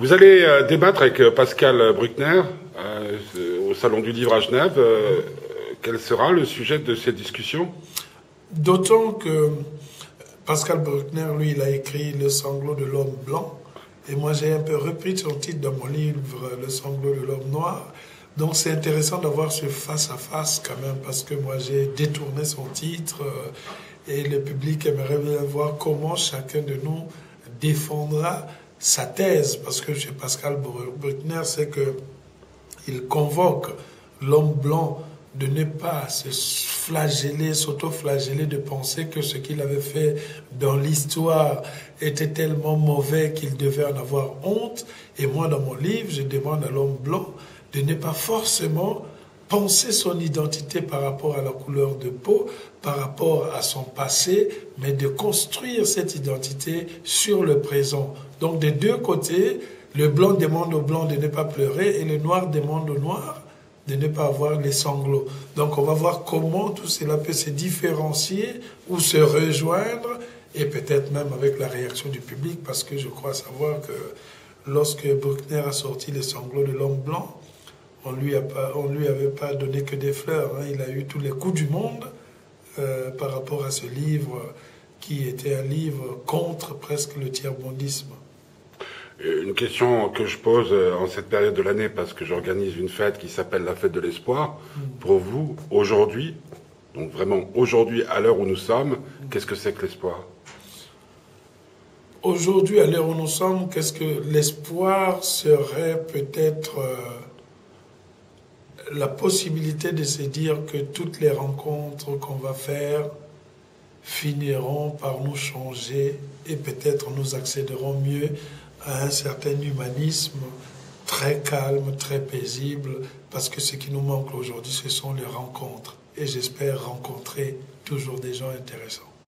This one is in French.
Vous allez débattre avec Pascal Bruckner au Salon du Livre à Genève. Quel sera le sujet de cette discussion? D'autant que Pascal Bruckner, lui, il a écrit Le sanglot de l'homme blanc. Et moi, j'ai un peu repris son titre dans mon livre, Le sanglot de l'homme noir. Donc, c'est intéressant d'avoir ce face-à-face quand même, parce que moi, j'ai détourné son titre et le public aimerait bien voir comment chacun de nous défendra sa thèse. Parce que chez Pascal Bruckner, c'est qu'il convoque l'homme blanc de ne pas se flageller, s'auto-flageller, de penser que ce qu'il avait fait dans l'histoire était tellement mauvais qu'il devait en avoir honte. Et moi, dans mon livre, je demande à l'homme blanc de ne pas forcément penser son identité par rapport à la couleur de peau, par rapport à son passé, mais de construire cette identité sur le présent. Donc, des deux côtés, le blanc demande au blanc de ne pas pleurer et le noir demande au noir de ne pas avoir les sanglots. Donc on va voir comment tout cela peut se différencier ou se rejoindre, et peut-être même avec la réaction du public, parce que je crois savoir que lorsque Bruckner a sorti les sanglots de l'homme blanc, on lui avait pas donné que des fleurs, hein. Il a eu tous les coups du monde par rapport à ce livre qui était un livre contre presque le tiers-mondisme. Une question que je pose en cette période de l'année, parce que j'organise une fête qui s'appelle la fête de l'espoir. Pour vous, aujourd'hui, donc vraiment aujourd'hui, à l'heure où nous sommes, qu'est-ce que c'est que l'espoir? Aujourd'hui, à l'heure où nous sommes, qu'est-ce que l'espoir serait? Peut-être la possibilité de se dire que toutes les rencontres qu'on va faire finiront par nous changer et peut-être nous accéderons mieux à un certain humanisme très calme, très paisible, parce que ce qui nous manque aujourd'hui, ce sont les rencontres. Et j'espère rencontrer toujours des gens intéressants.